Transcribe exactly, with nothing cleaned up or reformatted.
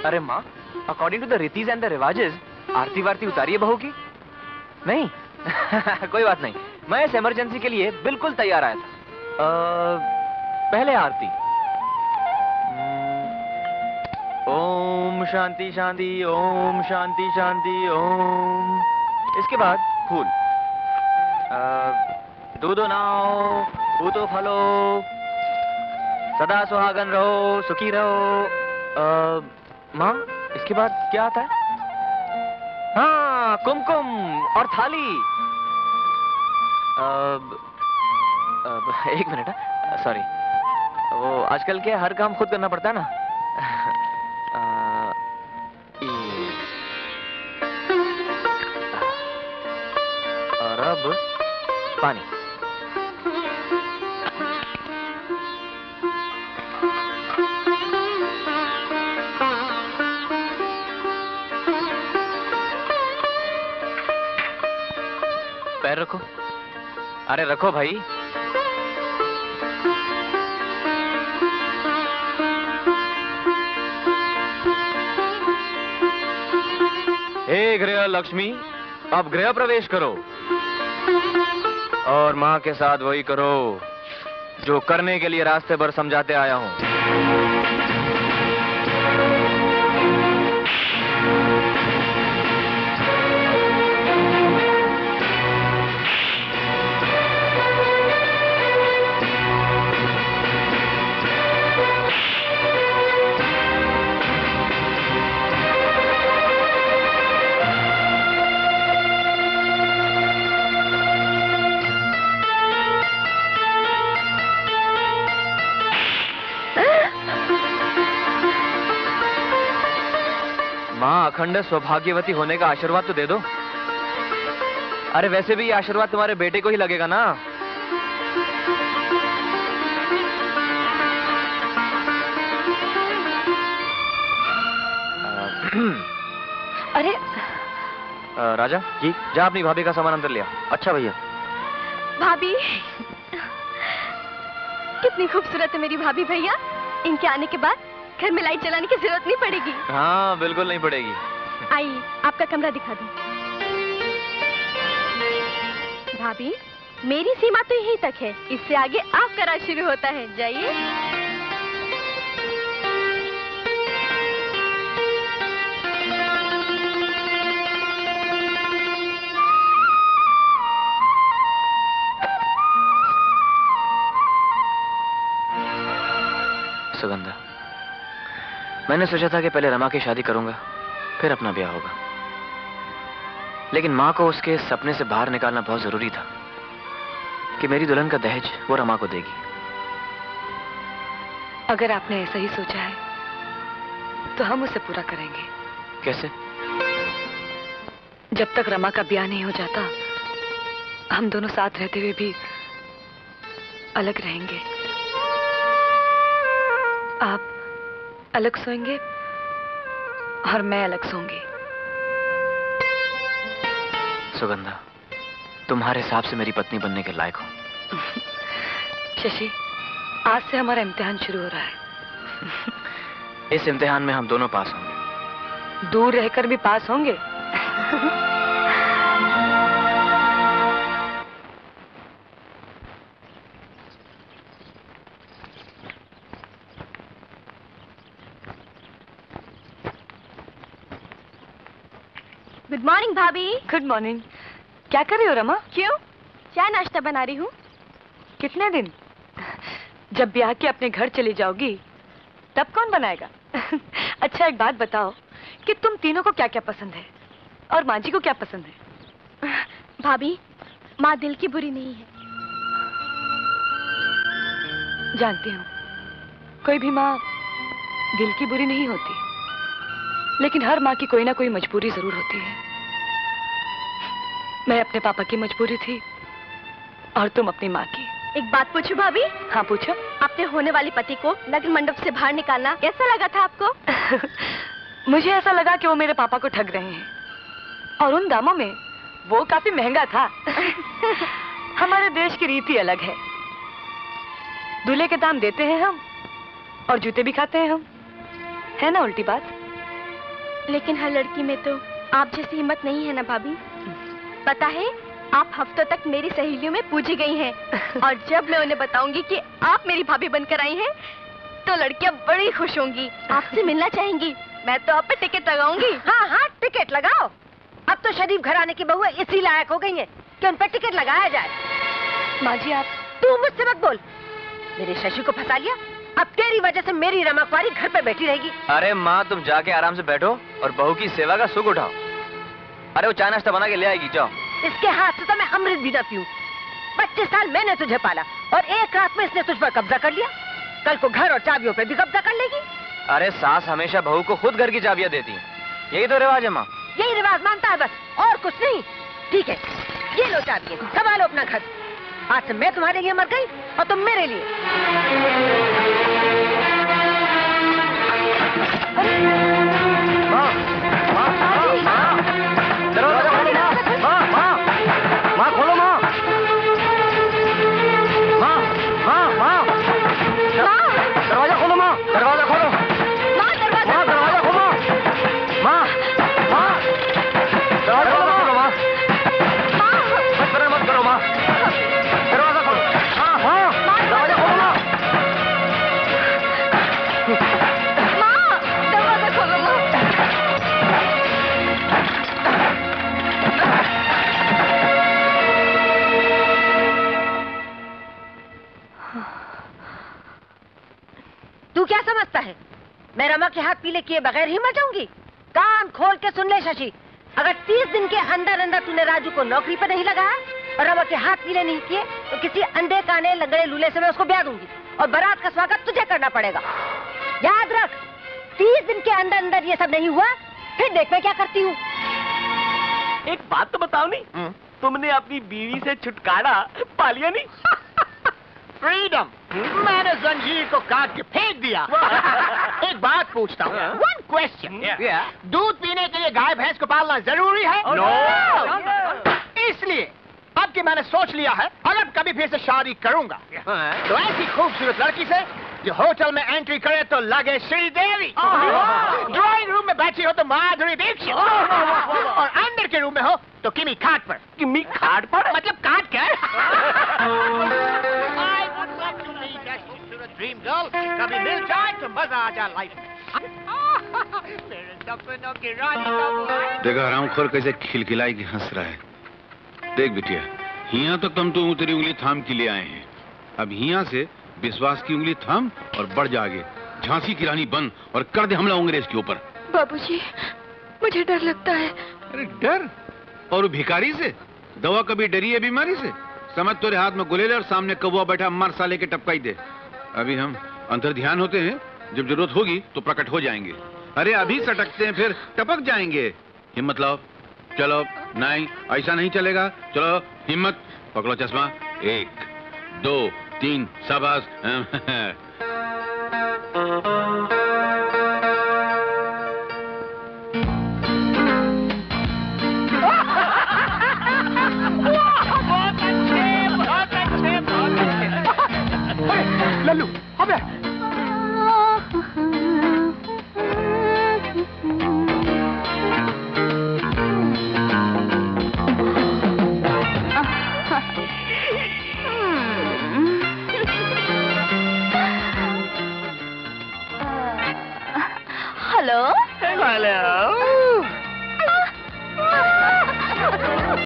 अरे माँ, according to the रीतिज एंड द रिवाजेस आरती वारती उतारिए बहू की। नहीं कोई बात नहीं, मैं इस इमरजेंसी के लिए बिल्कुल तैयार आया था। आ, पहले आरती। ओम शांति शांति, ओम शांति शांति, ओम। इसके बाद फूल। दूधो नाओ, पूतो फलो, सदा सुहागन रहो, सुखी रहो। माँ, इसके बाद क्या आता है? हाँ, कुमकुम और थाली। अब, अब एक मिनट, सॉरी, वो आजकल के हर काम खुद करना पड़ता है ना। आ, और अब पानी। पैर रखो। अरे रखो भाई। हे गृह लक्ष्मी, अब गृह प्रवेश करो और माँ के साथ वही करो जो करने के लिए रास्ते भर समझाते आया हूं। अखंड सौभाग्यवती होने का आशीर्वाद तो दे दो। अरे वैसे भी ये आशीर्वाद तुम्हारे बेटे को ही लगेगा ना। अरे आ, राजा जी, जा अपनी भाभी का सामान अंदर लिया। अच्छा भैया। भाभी, कितनी खूबसूरत है मेरी भाभी भैया। इनके आने के बाद घर में लाइट जलाने की जरूरत नहीं पड़ेगी। हाँ बिल्कुल नहीं पड़ेगी। आइए, आपका कमरा दिखा दूं। भाभी, मेरी सीमा तो यहीं तक है, इससे आगे आपका राज शुरू होता है। जाइए। सुगंधा, मैंने सोचा था कि पहले रमा की शादी करूंगा, फिर अपना ब्याह होगा, लेकिन माँ को उसके सपने से बाहर निकालना बहुत जरूरी था कि मेरी दुल्हन का दहेज वो रमा को देगी। अगर आपने ऐसा ही सोचा है तो हम उसे पूरा करेंगे। कैसे? जब तक रमा का ब्याह नहीं हो जाता, हम दोनों साथ रहते हुए भी अलग रहेंगे। आप अलग सोएंगे और मैं अलग सोऊंगी। सुगंधा, तुम्हारे हिसाब से मेरी पत्नी बनने के लायक हो। शशि, आज से हमारा इम्तिहान शुरू हो रहा है। इस इम्तिहान में हम दोनों पास होंगे। दूर रहकर भी पास होंगे। गुड मॉर्निंग भाभी। Good morning. क्या कर रही हो रमा? क्यों? चाय नाश्ता बना रही हूँ। कितने दिन? जब ब्याह के अपने घर चली जाओगी तब कौन बनाएगा? अच्छा एक बात बताओ कि तुम तीनों को क्या क्या पसंद है और माँ जी को क्या पसंद है? भाभी, माँ दिल की बुरी नहीं है। जानती हूँ, कोई भी माँ दिल की बुरी नहीं होती, लेकिन हर माँ की कोई ना कोई मजबूरी जरूर होती है। मैं अपने पापा की मजबूरी थी और तुम अपनी माँ की। एक बात पूछूं भाभी? हाँ पूछो। अपने होने वाले पति को लग्न मंडप से बाहर निकालना कैसा लगा था आपको? मुझे ऐसा लगा कि वो मेरे पापा को ठग रहे हैं, और उन दामों में वो काफी महंगा था। हमारे देश की रीति अलग है। दूल्हे के दाम देते हैं हम और जूते भी खाते हैं हम, है ना उल्टी बात? लेकिन हर लड़की में तो आप जैसी हिम्मत नहीं है ना भाभी। पता है, आप हफ्तों तक मेरी सहेलियों में पूजी गई हैं और जब मैं उन्हें बताऊंगी कि आप मेरी भाभी बनकर आई हैं, तो लड़कियां बड़ी खुश होंगी, आपसे मिलना चाहेंगी। मैं तो आप पे टिकट लगाऊंगी। हाँ हाँ, टिकट लगाओ। अब तो शरीफ घराने की बहुएं इसी लायक हो गई हैं कि उन पर टिकट लगाया जाए। माँ जी, आप तू मुझसे मत बोल। मेरे शशि को फंसा लिया, अब तेरी वजह से मेरी रमा कुंवारी घर पे बैठी रहेगी। अरे माँ, तुम जाके आराम से बैठो और बहू की सेवा का सुख उठाओ। अरे वो चाय नाश्ता बना के ले आएगी, जाओ। इसके हाथ से तो मैं अमृत भी न पीऊं। पच्चीस साल मैंने तुझे पाला और एक रात में इसने तुझ पर कब्जा कर लिया। कल को घर और चाबियों पे भी कब्जा कर लेगी। अरे सास हमेशा बहू को खुद घर की चाबियां देती है, यही तो रिवाज है माँ। यही रिवाज मानता है बस, और कुछ नहीं। ठीक है, ये लो चाबियां, संभालो अपना घर। आज से मैं तुम्हारे लिए मर गई और तुम मेरे लिए। माँ, माँ, माँ, माँ, दरवाजा खोलो माँ, माँ, माँ खोलो माँ, माँ, माँ, माँ, दरवाजा खोलो माँ, दरवाजा खोलो, माँ, दरवाजा माँ, दरवाजा खोलो, माँ, माँ, दरवाजा खोलो माँ, मत करो मत करो माँ, दरवाजा खोलो, हाँ हाँ, दरवाजा खोलो माँ, माँ, दरवाजा खोलो माँ। तू क्या समझता है, मैं रमा के हाथ पीले किए बगैर ही मर जाऊंगी? कान खोल के सुन ले शशि, अगर तीस दिन के अंदर अंदर तूने राजू को नौकरी पर नहीं लगाया और रमा के हाथ पीले नहीं किए तो किसी अंधे काने लंगड़े लूले से मैं उसको ब्याह दूंगी और बारात का स्वागत तुझे करना पड़ेगा। याद रख, तीस दिन के अंदर अंदर ये सब नहीं हुआ, फिर देख मैं क्या करती हूँ। एक बात तो बताओ नहीं, तुमने अपनी बीवी से छुटकारा पा लिया नहीं? फ्रीडम, मैंने जंजीर को काट के फेंक दिया। एक बात पूछता हूँ, वन क्वेश्चन, दूध पीने के लिए गाय भैंस को पालना जरूरी है? नो। इसलिए अब कि मैंने सोच लिया है, अगर कभी फिर से शादी करूंगा तो ऐसी खूबसूरत लड़की से जो होटल में एंट्री करे तो लगे श्रीदेवी, ड्राइंग रूम में बैठी हो तो माधुरी दीक्षित, और अंदर के रूम में हो तो किमी खाट पर। किमी खाट पर? मतलब काट कर। ड्रीम गर्ल कभी मिल जाए तो मजा आ जाए लाइफ में। मेरे सपनों की रानी। देखा हरामखोर कैसे खिलखिलाई के हंस रहा है। देख बिटिया, हिया तक हम तो तेरी उंगली थाम के लिए आए हैं, अब हिया से विश्वास की उंगली थाम और बढ़ जा आगे। झांसी की रानी बन और कर दे हमला अंग्रेज के ऊपर। बाबूजी, मुझे डर लगता है। अरे डर? और वो भिखारी से? दवा कभी डरी है बीमारी से? समझ तेरे हाथ में गुलेले और सामने कौवा बैठा मर साले के टपकाई दे। अभी हम अंतर ध्यान होते हैं, जब जरूरत होगी तो प्रकट हो जाएंगे। अरे अभी सटकते हैं फिर टपक जाएंगे। हिम्मत लाओ, चलो। नहीं, ऐसा नहीं चलेगा। चलो हिम्मत, पकड़ो चश्मा। एक दो तीन, शाबाश। बहुत अच्छे, बहुत अच्छे, बहुत अच्छे। लल्लू, अबे हेलो। हेलो।